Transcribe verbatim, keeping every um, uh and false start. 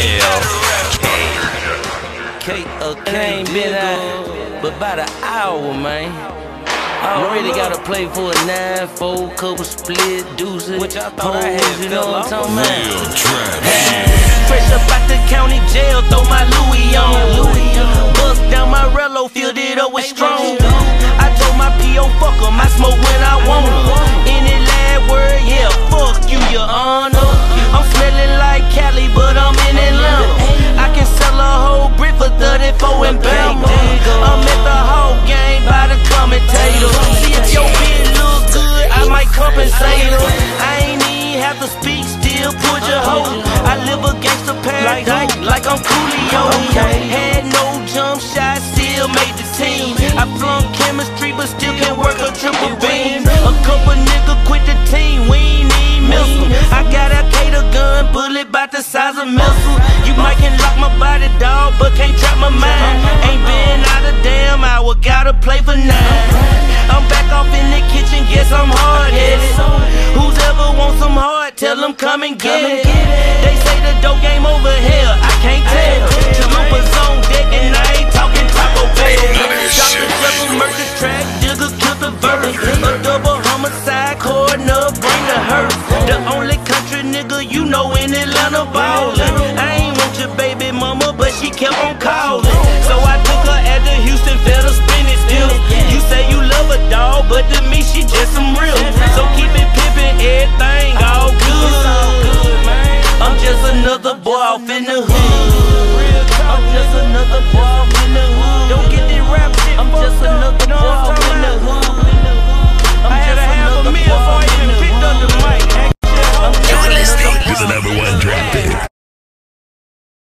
L K ain't been out but about an hour, man. I already gotta play for a nine, four, couple split deuces, which I thought I had, you know what I'm talking about? Fresh up out the county jail, throw my Louis on. Bust down my Rello, filled it up with strong. I told my P O fuck 'em, I smoke when I want 'em. Any lad word, yeah, fuck you, your honor. I'm smelling like Cali, but I'm in Atlanta. I can sell a whole brick for thirty-four and Bama. I'm at the whole game by the commentator. See if your bitch look good, I might compensate her. I ain't even have to speak, still put your hoe. I live a gangster paradise like I'm Coolio. Had no jump shot, still made the team. I flunk chemistry, but still can't work a triple beam. A couple niggas quit the team, we ain't need missile. I got a K-Digga bullet about the size of missile. You might can lock my body, dog, but can't trap my mind. Ain't been out a damn hour, gotta play for nine. I'm back off in the kitchen, guess I'm hard-headed. Who's ever want some hard, tell them come and get it. They say the dope game over here, I can't tell. Chalupa's on deck and I ain't talking Taco Bell. Shot the double murder track, Digga killed the verse. A double homicide, coroner, bring the hearse. The only country nigga you know in Atlanta ballin'. I ain't want your baby mama, but she kept on calling. So I took her at the Houston Fair to spin it still. You say you love a dog, but to me she just some real. So keep it pimpin', everything all good. I'm just another boy off in the hood. I'm just another boy off in the hood. Don't get this rap shit. I'm just another boy off in the hood. I had to have a meal before I even picked up the mic. You're listening to the number